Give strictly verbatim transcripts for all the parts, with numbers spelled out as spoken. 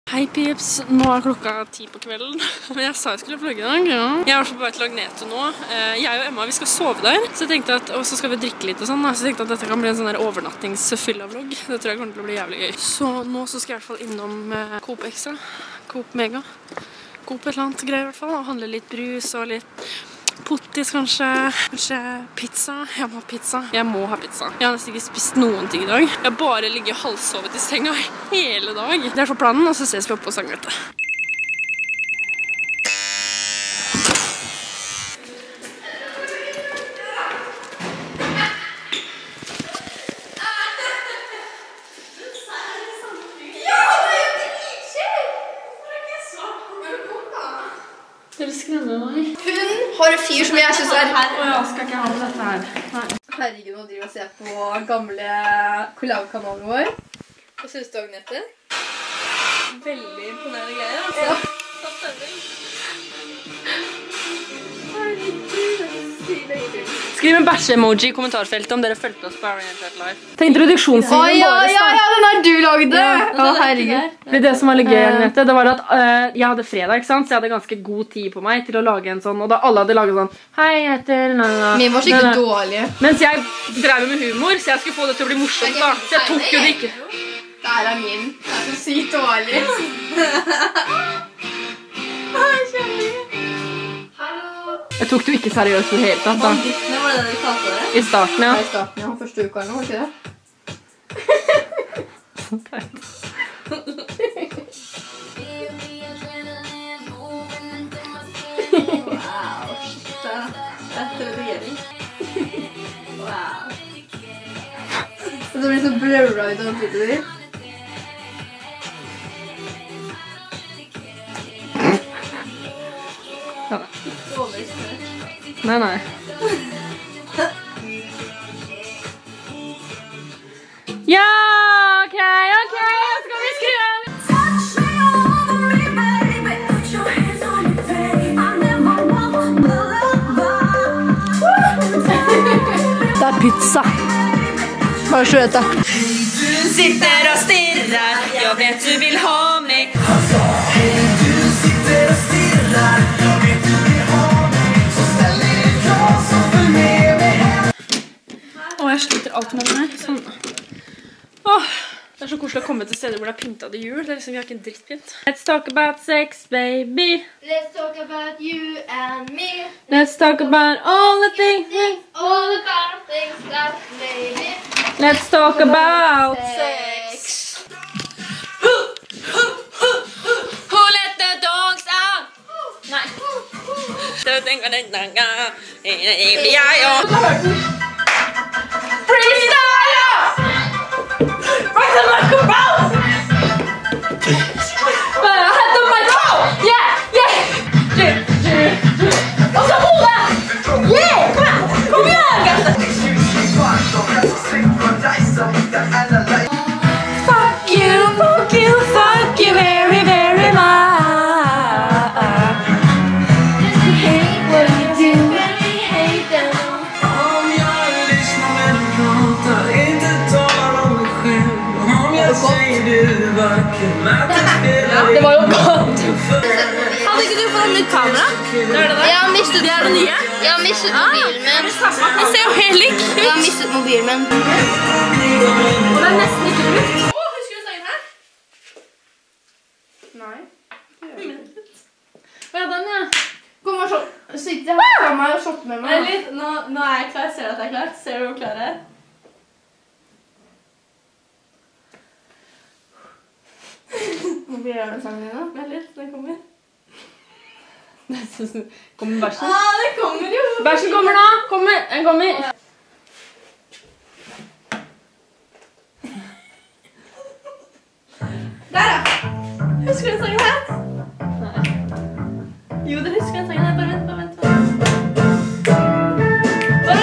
Hei Pips, nå er klokka ti på kvelden. Men jeg sa jeg skulle vlogge i dag, ja. Jeg er også på vei til Agneto nå. Jeg og Emma, vi skal sove der. Så jeg tenkte at, og så skal vi drikke litt og sånn. Så jeg tenkte at dette kan bli en sånn der overnattingsfylla-vlogg. Det tror jeg kommer til å bli jævlig gøy. Så nå så skal jeg i hvert fall innom Coop Extra. Coop Mega. Coop et eller annet greier i hvert fall. Og handle litt brus og litt pottis kanskje. Kanskje pizza. Jeg må ha pizza. Jeg må ha pizza. Jeg har nesten ikke spist noen ting i dag. Jeg har bare ligget halvsovet i senga hele dag. Det er for planen, og så ses vi opp på Sangmøte. Dere skremmer meg. Hun har en fyr som jeg synes er her. Åh, jeg skal ikke ha med dette her. Nei. Herregud, nå driver og ser på gamle collab-kanalen vår. Hva synes du, Agnete? Veldig imponerende greier, altså. Ja. Skriv en bæsje-emoji i kommentarfeltet om dere følte oss på Ariantet Live. Ta introduksjonssiden ja, ja, ja, den har du laget det! Ja, ja herregud. Det, det som var litt gøy, Agnete, det var at uh, jeg hadde fredag, ikke sant? Så jeg hadde ganske god tid på meg til å lage en sånn, og da alle hadde laget sånn, hei, jeg heter... Na, na, Min var skikkelig dårlig. Mens jeg drev med humor, så jeg skulle få det til å bli morsomt da. Så jeg tok jo det ikke. Det her er min. Det er så sykt dårlig. Jeg tok det jo ikke seriøst i det hele tatt da. Bandittene, var det det du kalte det? I starten, ja. I starten, ja. Første uka eller noe, var ikke det? Wow, shit da. Etter redigering. Wow. Så det blir så blurra ut av flyttet ditt. Nei, nei. Ja, ok, ok, skal vi skru av? Det er pizza. Bare så vet jeg. Du sitter og stirrer, jeg vet du vil ha meg. Hei, du sitter og stirrer, jeg vet du vil ha meg. Så stell deg klar, så følg med meg her. Åh, jeg sliter alt med den her. Sånn. Åh, det er så koselig å komme til steder hvor det er pyntet til jul. Det er liksom, vi har ikke en drittpynt. Let's talk about sex, baby. Let's talk about you and me. Let's talk about all the things. All the kind of things that baby. Let's talk about sex. Who let the dogs out? Nei. Freestyle! Right on my compound! I had the mic on! Yeah, yeah! Og så hodet! Yeah! Kom igjen! Kom igjen, gutter! Fuck you, fuck you, fuck you very, very much. Hate what you do, really hate them. Om jag lyssnar när du pratar, inte talar om mig själv. Om jag säger du är vacker, att det spelar Det var jo godt. Hadde ikke du fått en nytt kamera? Det er det der. Jeg har mistet Det er det nye. Jeg har mistet mobilen min. Det ser jo helt lik ut. Jeg har mistet mobilen min. Og det er nesten ikke brukt. Åh, husker du sangen her? Nei. Hva er den, ja? Kom og shot. Sitt her fra meg og shot med Vent meg. litt, nå, nå er jeg klar. Ser du at jeg er klar? Ser du hvor klar jeg er? Hvorfor gjør du sangen din da? Vent litt, den kommer. Kommer bæsjen? Ah, det kommer jo! Bæsjen kommer nå. Kommer. Den kommer. Der da! Husker du den sangen her? Nei. Jo, det husker jeg den sangen her. Bare vent, bare vent. Bare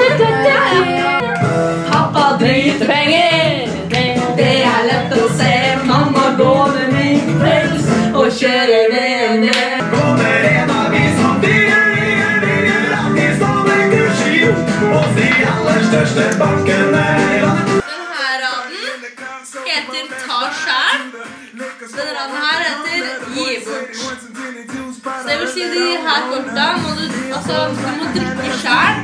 vent. Pappa driter penger. Det er lett å se. Mamma går med min pels og kjører med ned. Kommer en av vi som bygger, bygger, bygger alltid som en kursjon hos de aller største bankene i landet. Den her raden heter Ta skjær. Den raden her gi bort. Så det vil si de her kortene må du, altså, du må drikke selv.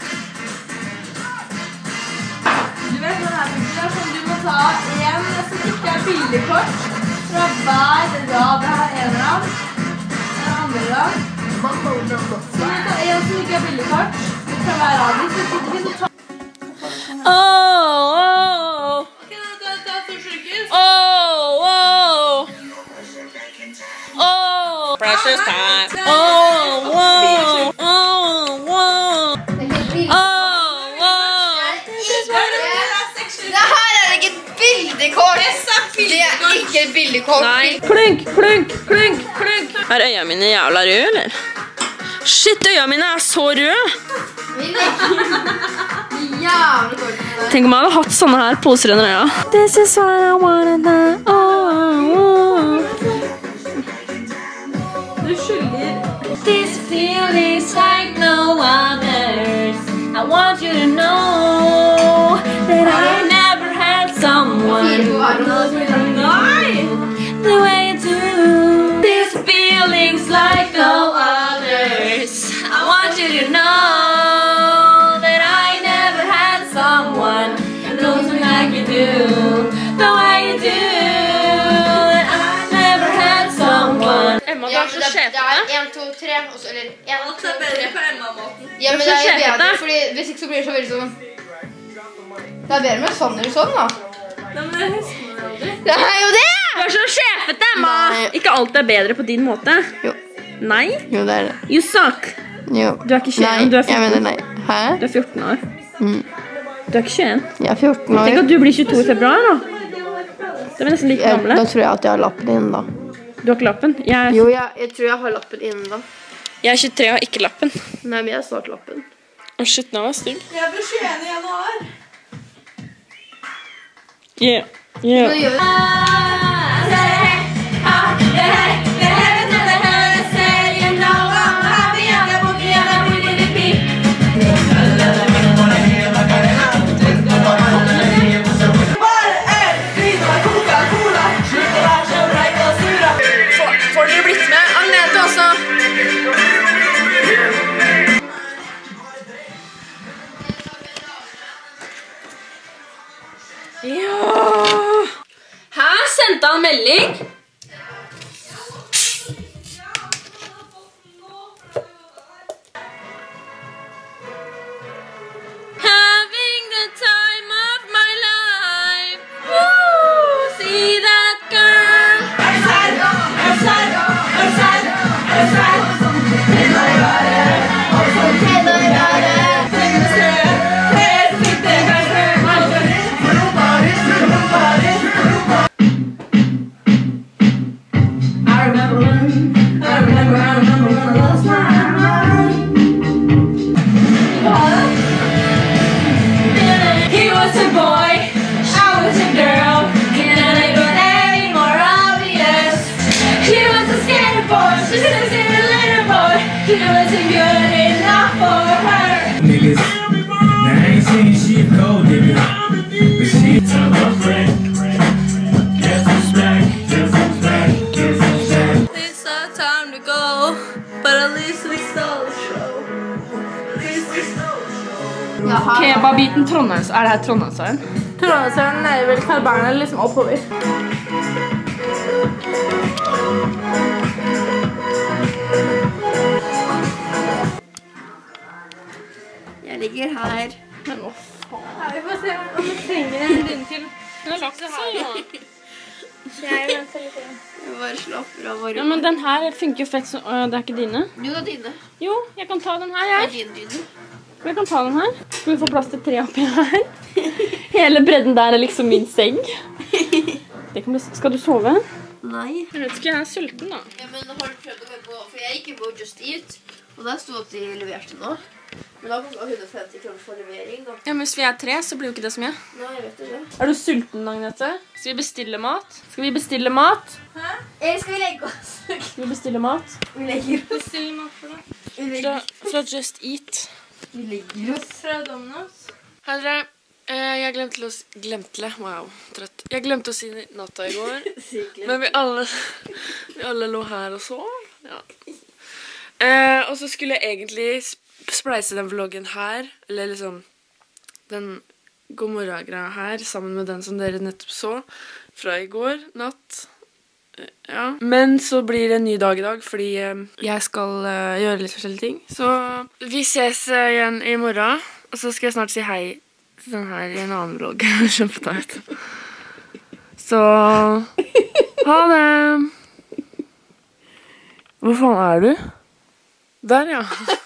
Du vet hva det er, det er sånn du må ta en som ikke er bildekort fra hver rad. Det her er en rad, det er andre rad. Så du må ta en som ikke er bildekort fra hver rad. Hvis du ikke tar... Oh, oh. Ok, da tar jeg ta for sykehus. Oh, oh. Oh, precious time. Oh, wow. Oh, wow. Oh, wow. Det her er ikke et bildekort. Det er ikke et bildekort. Nei. Klunk, klunk, klunk, klunk. Er øya mine jævla røde, eller? Shit, øya mine er så røde. Jævlig kort. Tenk om jeg hadde hatt sånne her poser under øya. This is what I wanna know. Oh, oh. Du skylder. This feeling's like no others. I want you to know that I never had someone who loves me the way you do. This feeling's like no others. I want you to know that I never had someone who knows me like you do, the way you do. And I never had someone. Emma, du er så sjefete. Det er en, to, tre, og så, eller en, to, tre. Ja, men Du er det så er jo sjefete. bedre, fordi hvis ikke så blir det så veldig sånn. Det er bedre med sånn eller sånn, da. Det er jo det! Du er så sjefete, Emma! Nei. Ikke alt er bedre på din måte. Jo. Nei? Jo, det er det. You suck. Jo. Du er ikke tjueen, du er jeg mener fjorten. nei. Hæ? Du er fjorten år. Mm. Du er ikke tjueen. Jeg er fjorten år. Tenk at du blir tjueto i februar, da. Da er vi nesten like Jeg, gamle. da tror jeg at jeg har lappen innen da. Du har ikke lappen. Jeg er, Jo, jeg, jeg tror jeg har lappen innen da. jeg er tjuetre og har ikke lappen. Nei, men jeg har snart lappen. Å, shit, nå var jeg stygg. Jeg blir tjueen i januar. Yeah. Yeah. Men gjør Får dere blitt med? Agnete også. Ja. Hæ? Sendte han melding? Having the time of my life. Woo! See that girl? I remember when, I remember, I remember when I lost my mind. He was a boy, I was a girl, and it got any more obvious. He was a scared boy, she was a little boy. He wasn't good enough for her. Niggas, now I ain't saying she a gold digger, but she tell her friend. Guess who's back? Guess who's back? Guess who's back? It's our time to go, but at least we stole the show. At least we stole the show. Kebabiten Trondheims, er det her Trondheimsøyen? Trondheimsøyen er vel Carl Berner liksom oppover. Jeg ligger her. Men hva faen? Vi får se om vi trenger en runde til. Den har lagt seg her. Jeg venter litt. Jeg bare slapper av varme. Ja, men den her funker jo fett, så øh, det er ikke dine. Jo, det er dine. Jo, jeg kan ta den her, Det er jeg. din dyne. Jeg kan ta den her. Skal vi få plass til tre oppi her? Hele bredden der er liksom min seng. Det kan bli... Skal du sove? Nei. Jeg vet ikke, jeg er sulten da. Ja, men har du prøvd å gå på, for jeg gikk på Just Eat, og der stod at de leverte nå. Men da kom det hundre og femti kroner for levering da. Ja, men hvis vi er tre, så blir jo ikke det så mye. Nei, jeg vet det. Er du sulten, Agnete? Skal vi bestille mat? Skal vi bestille mat? Eller skal vi legge oss? Skal vi bestille mat? Vi legger oss. Bestille mat for deg. Vi Fra, legger, fra Just Eat. vi legger oss. Fra Domino's. Hei dere. Eh, Jeg glemte å si... Glemte, wow, trøtt. Jeg glemte å si natta i går. Men vi alle, Alle lå her og så. Ja. Eh, og så skulle jeg egentlig spleise den vloggen her, eller liksom den god morgen-greia her, sammen med den som dere nettopp så, fra i går natt. Ja. Men så blir det en ny dag i dag, fordi eh, jeg skal eh, gjøre litt forskjellige ting. Så vi ses eh, igjen i morgen, og så skal jeg snart si hei til den her i en annen vlogg. Kjempeteit. Så ha det! Hvor faen er du? Der, ja.